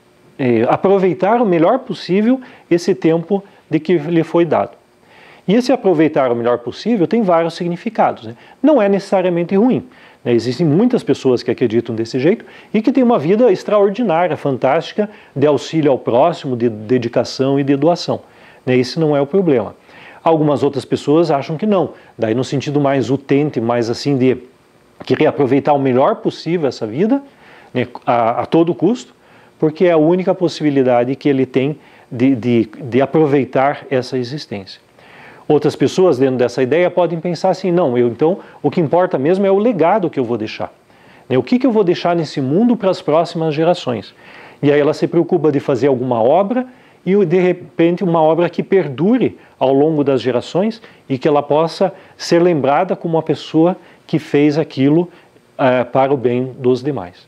é, aproveitar o melhor possível esse tempo de que lhe foi dado. E esse aproveitar o melhor possível tem vários significados, né? Não é necessariamente ruim, né? Existem muitas pessoas que acreditam desse jeito e que têm uma vida extraordinária, fantástica, de auxílio ao próximo, de dedicação e de doação, né? Esse não é o problema. Algumas outras pessoas acham que não, daí no sentido mais utente, mais assim de querer aproveitar o melhor possível essa vida, né, a, a todo custo, porque é a única possibilidade que ele tem de, de, de aproveitar essa existência. Outras pessoas, dentro dessa ideia, podem pensar assim, não, eu, então o que importa mesmo é o legado que eu vou deixar. Né, o que, que eu vou deixar nesse mundo para as próximas gerações? E aí ela se preocupa de fazer alguma obra e, de repente, uma obra que perdure ao longo das gerações e que ela possa ser lembrada como uma pessoa que fez aquilo uh, para o bem dos demais.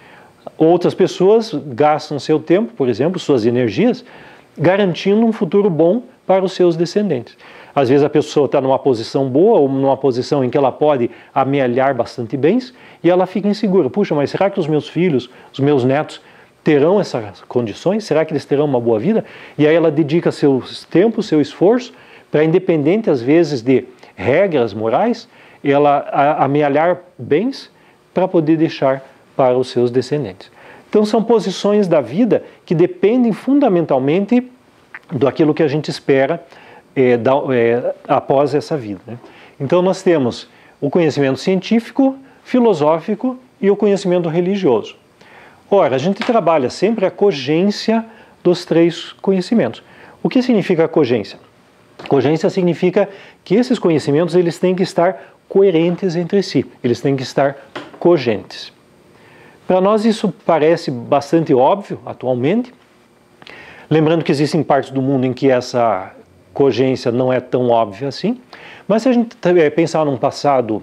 Outras pessoas gastam seu tempo, por exemplo, suas energias, garantindo um futuro bom para os seus descendentes. Às vezes a pessoa está numa posição boa ou numa posição em que ela pode amealhar bastante bens e ela fica insegura. Puxa, mas será que os meus filhos, os meus netos terão essas condições? Será que eles terão uma boa vida? E aí ela dedica seu tempo, seu esforço para, independente às vezes de regras morais, ela amealhar bens para poder deixar para os seus descendentes. Então são posições da vida que dependem fundamentalmente daquilo que a gente espera é, da, é, após essa vida, né? Então nós temos o conhecimento científico, filosófico e o conhecimento religioso. Ora, a gente trabalha sempre a cogência dos três conhecimentos. O que significa a cogência? Cogência significa que esses conhecimentos eles têm que estar coerentes entre si, eles têm que estar cogentes. Para nós isso parece bastante óbvio atualmente, lembrando que existem partes do mundo em que essa cogência não é tão óbvia assim, mas se a gente pensar num passado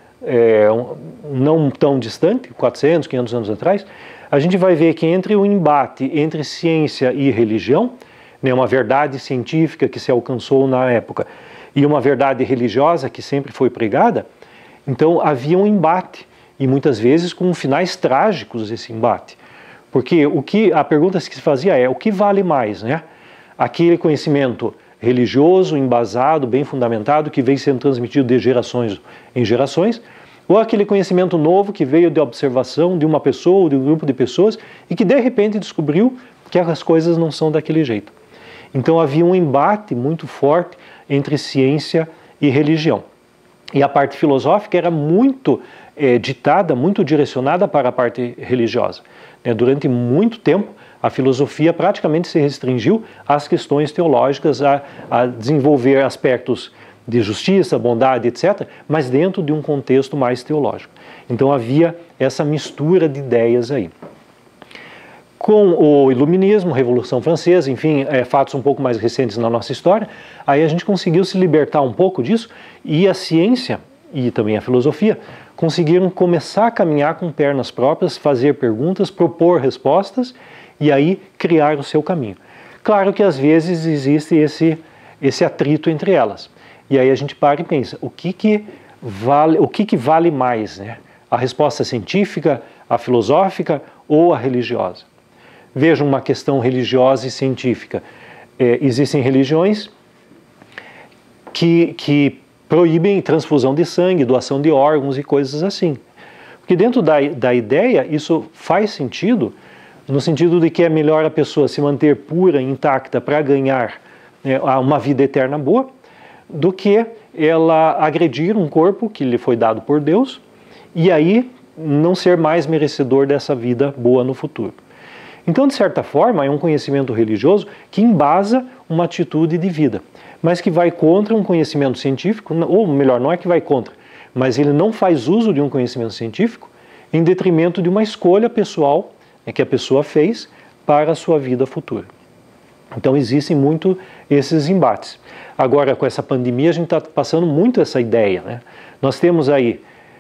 é, não tão distante, quatrocentos, quinhentos anos atrás, a gente vai ver que entre o embate entre ciência e religião, né, uma verdade científica que se alcançou na época e uma verdade religiosa que sempre foi pregada, então havia um embate e muitas vezes com finais trágicos esse embate. Porque o que, a pergunta que se fazia é, o que vale mais, né? Aquele conhecimento religioso, embasado, bem fundamentado, que vem sendo transmitido de gerações em gerações, ou aquele conhecimento novo que veio de observação de uma pessoa ou de um grupo de pessoas e que de repente descobriu que as coisas não são daquele jeito. Então havia um embate muito forte entre ciência e religião. E a parte filosófica era muito é, ditada, muito direcionada para a parte religiosa. Né? Durante muito tempo, a filosofia praticamente se restringiu às questões teológicas, a, a desenvolver aspectos de justiça, bondade, etcétera, mas dentro de um contexto mais teológico. Então havia essa mistura de ideias aí. Com o Iluminismo, Revolução Francesa, enfim, é, fatos um pouco mais recentes na nossa história, aí a gente conseguiu se libertar um pouco disso e a ciência e também a filosofia conseguiram começar a caminhar com pernas próprias, fazer perguntas, propor respostas e aí criar o seu caminho. Claro que às vezes existe esse, esse atrito entre elas. E aí a gente para e pensa, o que que vale, o que que vale mais, né? A resposta científica, a filosófica ou a religiosa? Vejam uma questão religiosa e científica. É, existem religiões que, que proíbem transfusão de sangue, doação de órgãos e coisas assim. Porque dentro da, da ideia, isso faz sentido, no sentido de que é melhor a pessoa se manter pura, intacta, para ganhar, né, uma vida eterna boa, do que ela agredir um corpo que lhe foi dado por Deus e aí não ser mais merecedor dessa vida boa no futuro. Então, de certa forma, é um conhecimento religioso que embasa uma atitude de vida, mas que vai contra um conhecimento científico, ou melhor, não é que vai contra, mas ele não faz uso de um conhecimento científico em detrimento de uma escolha pessoal, né, que a pessoa fez para a sua vida futura. Então, existem muito esses embates. Agora, com essa pandemia, a gente está passando muito essa ideia, né? Nós temos aí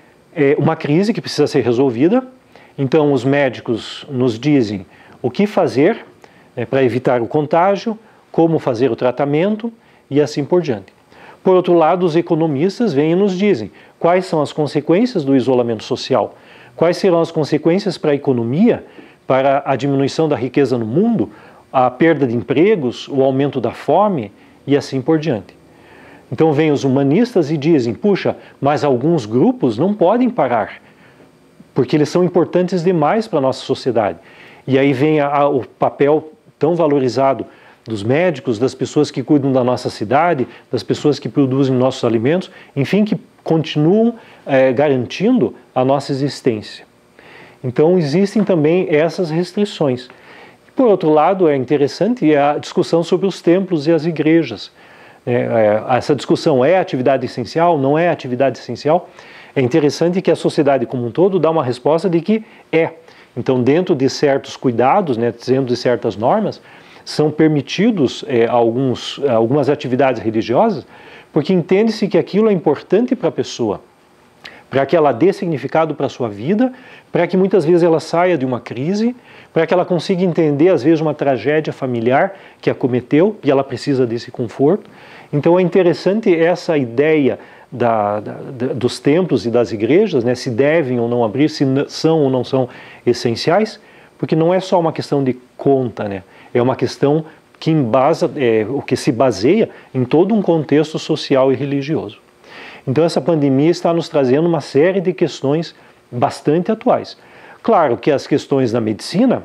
é, uma crise que precisa ser resolvida, então os médicos nos dizem o que fazer, né, para evitar o contágio, como fazer o tratamento e assim por diante. Por outro lado, os economistas vêm e nos dizem quais são as consequências do isolamento social, quais serão as consequências para a economia, para a diminuição da riqueza no mundo, a perda de empregos, o aumento da fome e assim por diante. Então vêm os humanistas e dizem, puxa, mas alguns grupos não podem parar, porque eles são importantes demais para a nossa sociedade. E aí vem a, a, o papel tão valorizado dos médicos, das pessoas que cuidam da nossa cidade, das pessoas que produzem nossos alimentos, enfim, que continuam é, garantindo a nossa existência. Então existem também essas restrições. Por outro lado, é interessante a discussão sobre os templos e as igrejas. É, é, essa discussão é atividade essencial, não é atividade essencial? É interessante que a sociedade como um todo dá uma resposta de que é. Então, dentro de certos cuidados, né, dentro de certas normas, são permitidos é, alguns, algumas atividades religiosas, porque entende-se que aquilo é importante para a pessoa, para que ela dê significado para a sua vida, para que muitas vezes ela saia de uma crise, para que ela consiga entender, às vezes, uma tragédia familiar que acometeu e ela precisa desse conforto. Então é interessante essa ideia da, da, dos templos e das igrejas, né, se devem ou não abrir, se são ou não são essenciais, porque não é só uma questão de conta, né, é uma questão que embasa, é, o que se baseia em todo um contexto social e religioso. Então essa pandemia está nos trazendo uma série de questões bastante atuais. Claro que as questões da medicina,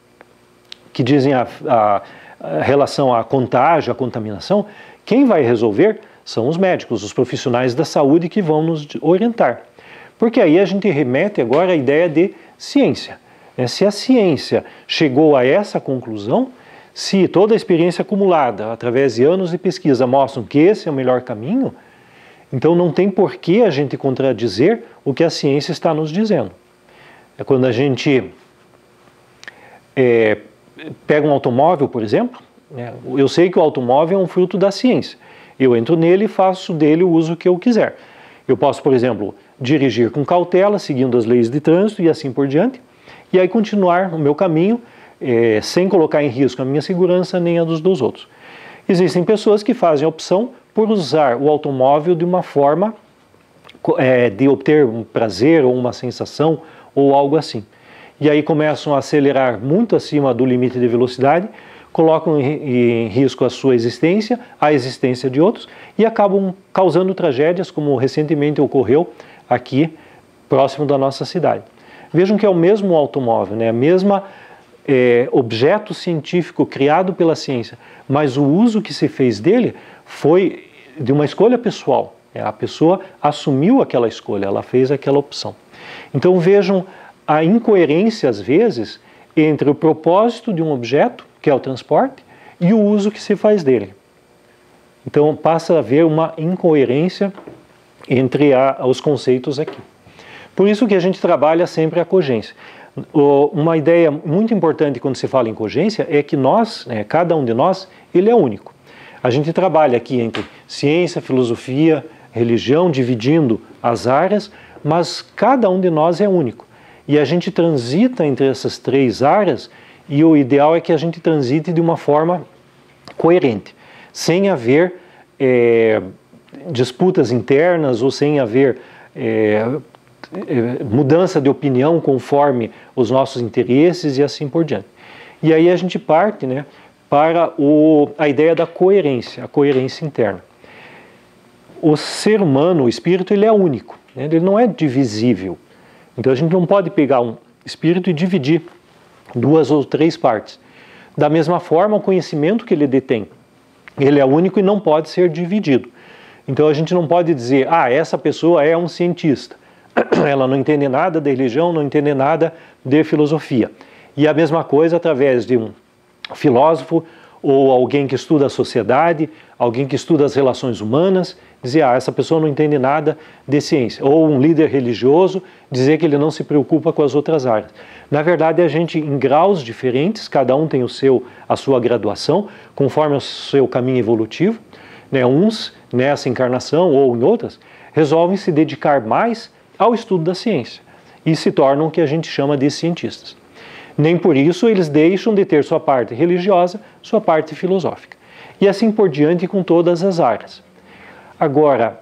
que dizem a, a, a relação à contágio, à contaminação, quem vai resolver são os médicos, os profissionais da saúde que vão nos orientar. Porque aí a gente remete agora à ideia de ciência. Se a ciência chegou a essa conclusão, se toda a experiência acumulada através de anos de pesquisa mostram que esse é o melhor caminho, então não tem por que a gente contradizer o que a ciência está nos dizendo. É quando a gente é, pega um automóvel, por exemplo, né, eu sei que o automóvel é um fruto da ciência. Eu entro nele e faço dele o uso que eu quiser. Eu posso, por exemplo, dirigir com cautela, seguindo as leis de trânsito e assim por diante, e aí continuar o meu caminho é, sem colocar em risco a minha segurança nem a dos, dos outros. Existem pessoas que fazem a opção por usar o automóvel de uma forma é, de obter um prazer ou uma sensação ou algo assim. E aí começam a acelerar muito acima do limite de velocidade, colocam em risco a sua existência, a existência de outros e acabam causando tragédias como recentemente ocorreu aqui próximo da nossa cidade. Vejam que é o mesmo automóvel, né? A mesma é, objeto científico criado pela ciência, mas o uso que se fez dele foi de uma escolha pessoal. A pessoa assumiu aquela escolha, ela fez aquela opção. Então vejam a incoerência, às vezes, entre o propósito de um objeto, que é o transporte, e o uso que se faz dele. Então passa a haver uma incoerência entre a, os conceitos aqui. Por isso que a gente trabalha sempre a cogência. O, uma ideia muito importante quando se fala em cogência é que nós, né, cada um de nós, ele é único. A gente trabalha aqui entre ciência, filosofia, religião, dividindo as áreas, mas cada um de nós é único. E a gente transita entre essas três áreas e o ideal é que a gente transite de uma forma coerente, sem haver é, disputas internas ou sem haver é, mudança de opinião conforme os nossos interesses e assim por diante. E aí a gente parte, né, para o, a ideia da coerência, a coerência interna. O ser humano, o espírito, ele é único, né, ele não é divisível. Então a gente não pode pegar um espírito e dividir duas ou três partes. Da mesma forma, o conhecimento que ele detém, ele é único e não pode ser dividido. Então a gente não pode dizer, ah, essa pessoa é um cientista. Ela não entende nada de religião, não entende nada de filosofia. E a mesma coisa através de um filósofo ou alguém que estuda a sociedade, alguém que estuda as relações humanas, dizer, ah, essa pessoa não entende nada de ciência. Ou um líder religioso dizer que ele não se preocupa com as outras áreas. Na verdade, a gente, em graus diferentes, cada um tem o seu, a sua graduação, conforme o seu caminho evolutivo, né? Uns, nessa encarnação ou em outras, resolvem se dedicar mais ao estudo da ciência e se tornam o que a gente chama de cientistas. Nem por isso eles deixam de ter sua parte religiosa, sua parte filosófica. E assim por diante com todas as áreas. Agora,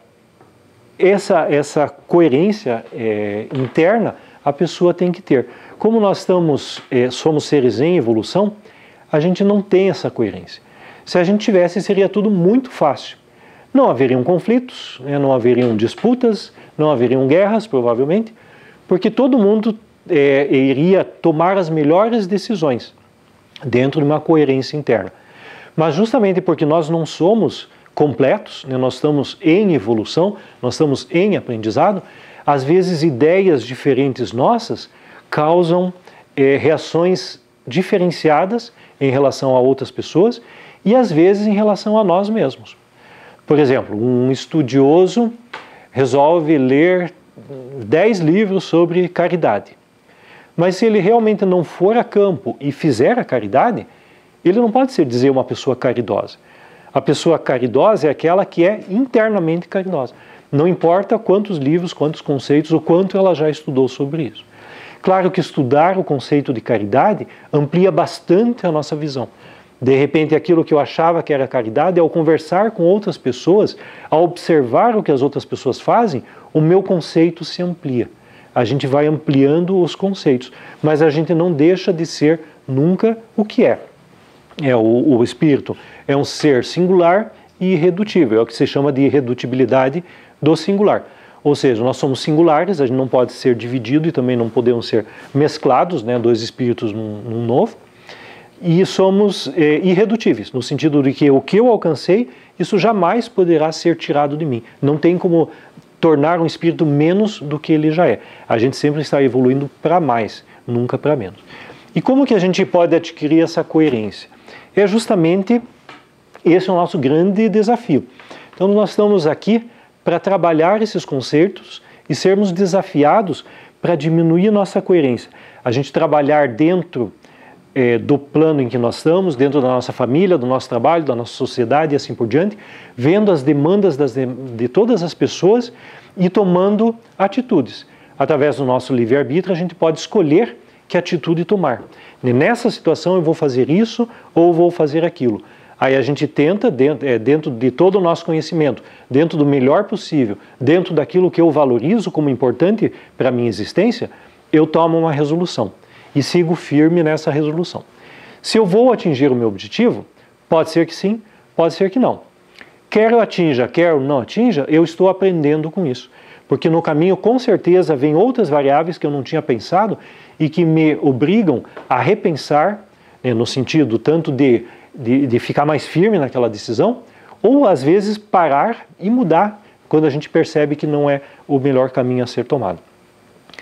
essa, essa coerência é, interna a pessoa tem que ter. Como nós estamos, é, somos seres em evolução, a gente não tem essa coerência. Se a gente tivesse, seria tudo muito fácil. Não haveriam conflitos, né, não haveriam disputas, não haveriam guerras, provavelmente, porque todo mundo é, iria tomar as melhores decisões dentro de uma coerência interna. Mas justamente porque nós não somos completos, né, nós estamos em evolução, nós estamos em aprendizado, às vezes ideias diferentes nossas causam é, reações diferenciadas em relação a outras pessoas e às vezes em relação a nós mesmos. Por exemplo, um estudioso resolve ler dez livros sobre caridade. Mas se ele realmente não for a campo e fizer a caridade, ele não pode ser dizer uma pessoa caridosa. A pessoa caridosa é aquela que é internamente caridosa. Não importa quantos livros, quantos conceitos ou quanto ela já estudou sobre isso. Claro que estudar o conceito de caridade amplia bastante a nossa visão. De repente, aquilo que eu achava que era caridade, ao conversar com outras pessoas, ao observar o que as outras pessoas fazem, o meu conceito se amplia. A gente vai ampliando os conceitos, mas a gente não deixa de ser nunca o que é. É o, o espírito é um ser singular e irredutível, é o que se chama de irredutibilidade do singular. Ou seja, nós somos singulares, a gente não pode ser dividido e também não podemos ser mesclados, né, dois espíritos num, num novo. E somos é, irredutíveis, no sentido de que o que eu alcancei, isso jamais poderá ser tirado de mim. Não tem como tornar um espírito menos do que ele já é. A gente sempre está evoluindo para mais, nunca para menos. E como que a gente pode adquirir essa coerência? É justamente esse é o nosso grande desafio. Então nós estamos aqui para trabalhar esses conceitos e sermos desafiados para diminuir nossa coerência. A gente trabalhar dentro É, do plano em que nós estamos, dentro da nossa família, do nosso trabalho, da nossa sociedade e assim por diante, vendo as demandas das de, de todas as pessoas e tomando atitudes. Através do nosso livre-arbítrio, a gente pode escolher que atitude tomar. E nessa situação eu vou fazer isso ou vou fazer aquilo. Aí a gente tenta, dentro, é, dentro de todo o nosso conhecimento, dentro do melhor possível, dentro daquilo que eu valorizo como importante para a minha existência, eu tomo uma resolução. E sigo firme nessa resolução. Se eu vou atingir o meu objetivo, pode ser que sim, pode ser que não. Quer eu atinja, quer eu não atinja, eu estou aprendendo com isso. Porque no caminho, com certeza, vem outras variáveis que eu não tinha pensado e que me obrigam a repensar, né, no sentido tanto de, de, de ficar mais firme naquela decisão, ou às vezes parar e mudar quando a gente percebe que não é o melhor caminho a ser tomado.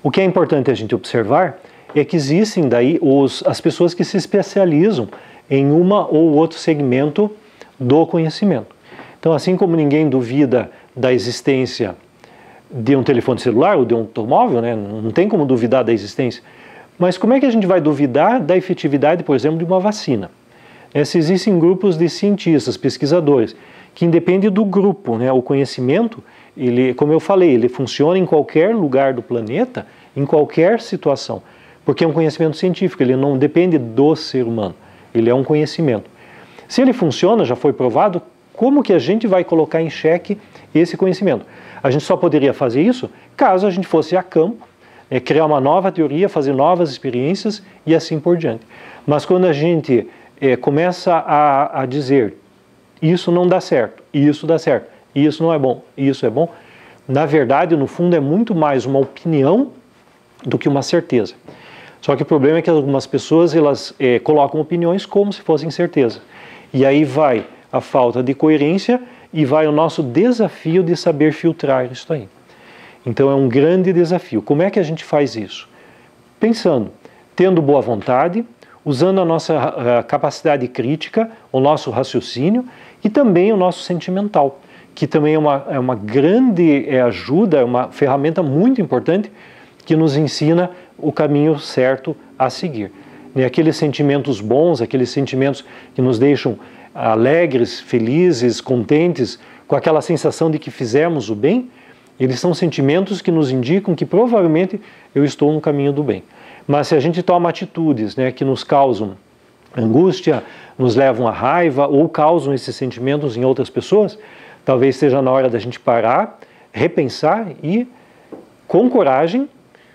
O que é importante a gente observar é que existem daí os, as pessoas que se especializam em uma ou outro segmento do conhecimento. Então, assim como ninguém duvida da existência de um telefone celular ou de um automóvel, né? Não tem como duvidar da existência, mas como é que a gente vai duvidar da efetividade, por exemplo, de uma vacina? É, se existem grupos de cientistas, pesquisadores, que independe do grupo, né? O conhecimento, ele, como eu falei, ele funciona em qualquer lugar do planeta, em qualquer situação, porque é um conhecimento científico, ele não depende do ser humano, ele é um conhecimento. Se ele funciona, já foi provado, como que a gente vai colocar em xeque esse conhecimento? A gente só poderia fazer isso caso a gente fosse a campo, é, criar uma nova teoria, fazer novas experiências e assim por diante. Mas quando a gente é, começa a, a dizer isso não dá certo, isso dá certo, isso não é bom, isso é bom, na verdade, no fundo, é muito mais uma opinião do que uma certeza. Só que o problema é que algumas pessoas elas é, colocam opiniões como se fossem certeza. E aí vai a falta de coerência e vai o nosso desafio de saber filtrar isso aí. Então é um grande desafio. Como é que a gente faz isso? Pensando, tendo boa vontade, usando a nossa a capacidade crítica, o nosso raciocínio e também o nosso sentimental, que também é uma, é uma grande é, ajuda, é uma ferramenta muito importante que nos ensina o caminho certo a seguir. E aqueles sentimentos bons, aqueles sentimentos que nos deixam alegres, felizes, contentes, com aquela sensação de que fizemos o bem, eles são sentimentos que nos indicam que provavelmente eu estou no caminho do bem. Mas se a gente toma atitudes, né, que nos causam angústia, nos levam à raiva ou causam esses sentimentos em outras pessoas, talvez seja na hora da gente parar, repensar e, com coragem,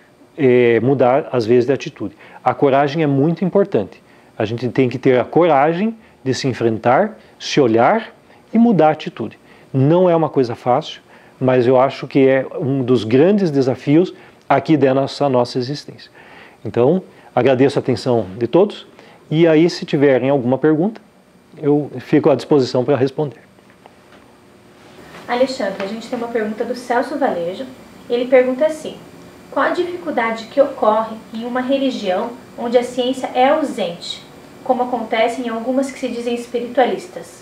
eh, mudar às vezes de atitude. A coragem é muito importante. A gente tem que ter a coragem de se enfrentar, se olhar e mudar a atitude. Não é uma coisa fácil, mas eu acho que é um dos grandes desafios aqui da nossa, nossa existência. Então, agradeço a atenção de todos e aí, se tiverem alguma pergunta, eu fico à disposição para responder. Alexandre, a gente tem uma pergunta do Celso Valejo. Ele pergunta assim: qual a dificuldade que ocorre em uma religião onde a ciência é ausente, como acontece em algumas que se dizem espiritualistas?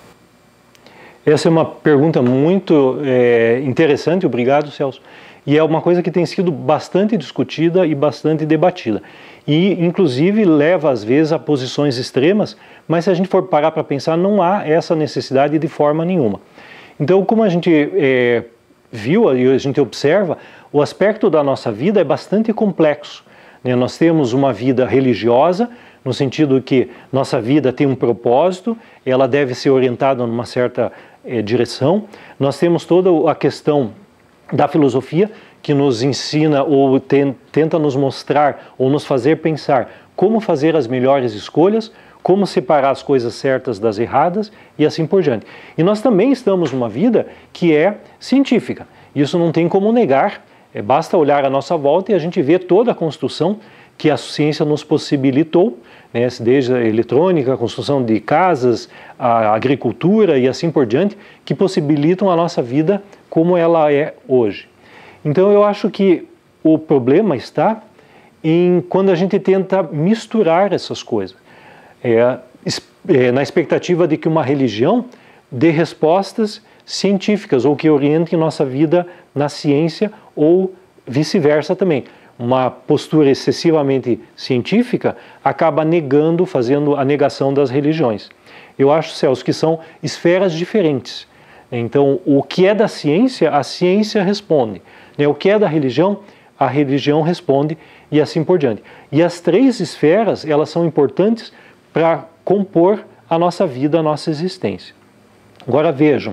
Essa é uma pergunta muito é, interessante, obrigado, Celso. E é uma coisa que tem sido bastante discutida e bastante debatida. E, inclusive, leva, às vezes, a posições extremas, mas se a gente for parar para pensar, não há essa necessidade de forma nenhuma. Então, como a gente é, viu e a gente observa, o aspecto da nossa vida é bastante complexo, né? Nós temos uma vida religiosa, no sentido que nossa vida tem um propósito, ela deve ser orientada numa certa é, direção. Nós temos toda a questão da filosofia, que nos ensina ou ten, tenta nos mostrar ou nos fazer pensar como fazer as melhores escolhas, como separar as coisas certas das erradas e assim por diante. E nós também estamos numa vida que é científica. Isso não tem como negar, é, basta olhar à nossa volta e a gente vê toda a construção que a ciência nos possibilitou, né, desde a eletrônica, a construção de casas, a agricultura e assim por diante, que possibilitam a nossa vida como ela é hoje. Então eu acho que o problema está em quando a gente tenta misturar essas coisas, é, é, na expectativa de que uma religião dê respostas científicas ou que orientem nossa vida na ciência ou vice-versa também. Uma postura excessivamente científica acaba negando, fazendo a negação das religiões. Eu acho, Celso, que são esferas diferentes. Então, o que é da ciência, a ciência responde. O que é da religião, a religião responde e assim por diante. E as três esferas, elas são importantes para compor a nossa vida, a nossa existência. Agora vejam,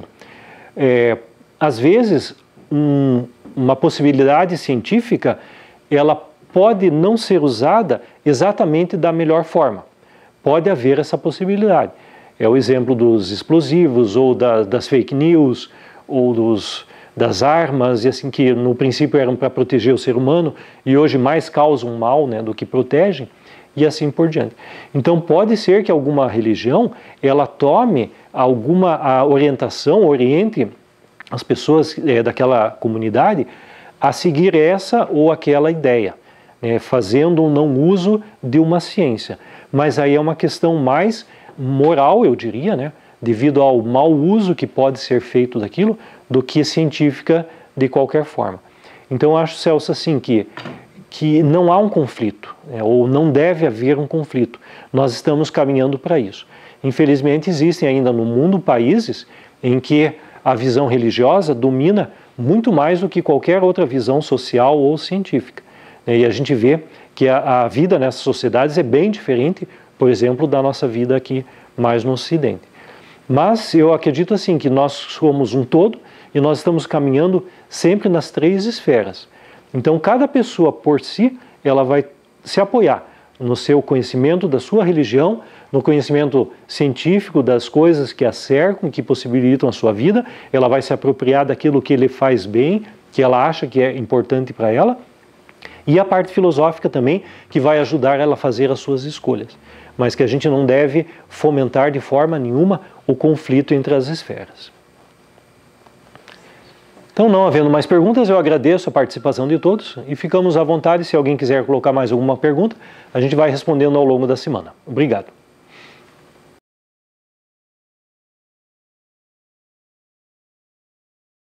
é, às vezes um, uma possibilidade científica, ela pode não ser usada exatamente da melhor forma. Pode haver essa possibilidade. É o exemplo dos explosivos, ou da, das fake news, ou dos, das armas, e assim, que no princípio eram para proteger o ser humano, e hoje mais causam mal, né, do que protegem, e assim por diante. Então pode ser que alguma religião, ela tome alguma a orientação, oriente as pessoas é, daquela comunidade a seguir essa ou aquela ideia, né, fazendo um não uso de uma ciência. Mas aí é uma questão mais moral, eu diria, né, devido ao mau uso que pode ser feito daquilo, do que científica de qualquer forma. Então eu acho, Celso, assim, que, que não há um conflito, né, ou não deve haver um conflito. Nós estamos caminhando para isso. Infelizmente existem ainda no mundo países em que a visão religiosa domina muito mais do que qualquer outra visão social ou científica. E a gente vê que a, a vida nessas sociedades é bem diferente, por exemplo, da nossa vida aqui mais no Ocidente. Mas eu acredito assim que nós somos um todo e nós estamos caminhando sempre nas três esferas. Então cada pessoa por si, ela vai se apoiar no seu conhecimento da sua religião, no conhecimento científico das coisas que a cercam, que possibilitam a sua vida, ela vai se apropriar daquilo que lhe faz bem, que ela acha que é importante para ela, e a parte filosófica também, que vai ajudar ela a fazer as suas escolhas. Mas que a gente não deve fomentar de forma nenhuma o conflito entre as esferas. Então, não havendo mais perguntas, eu agradeço a participação de todos e ficamos à vontade. Se alguém quiser colocar mais alguma pergunta, a gente vai respondendo ao longo da semana. Obrigado.